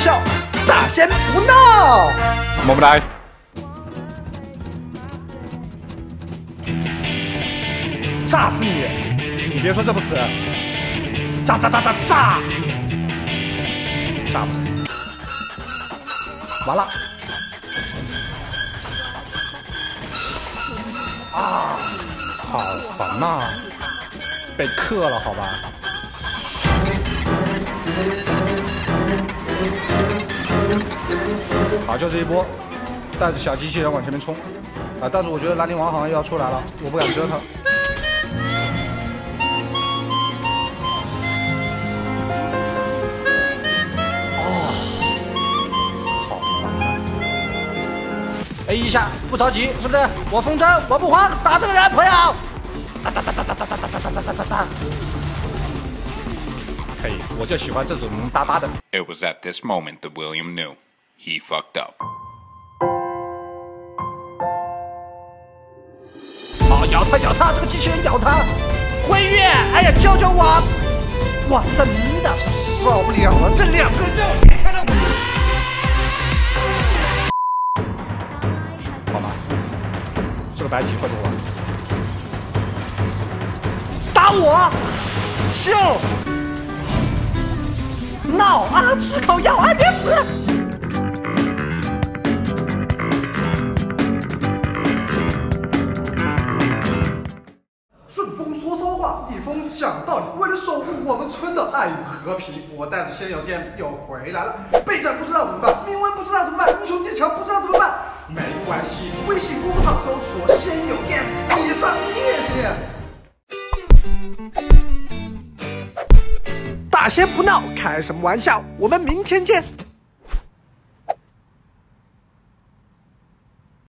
笑，大仙不闹。 么么哒。炸死你！你别说这不死，炸！炸不死，完了。啊，好烦呐！被克了，好吧。好，就这一波，带着小机器人往前面冲啊！但是我觉得兰陵王好像又要出来了，我不敢折腾。A 一下，不着急，是不是？我风筝，我不慌，打这个人，朋友。哒。可以，我就喜欢这种哒哒的。 It was at this moment that William knew he fucked up. 哦，咬他，这个机器人咬他，辉月，哎呀，救救我！哇，真的是受不了了，这两个肉别开了。 好吗？是个白起会不会？ 打我！秀！闹啊！吃口药，哎，别死！顺风说骚话，逆风讲道理。为了守护我们村的爱与和平，我带着仙友店又回来了。备战不知道怎么办，命温不知道怎么办，英雄技巧不知道怎么办。没关系，微信公众号搜索仙友店，你上夜去。大仙不闹，开什么玩笑？我们明天见。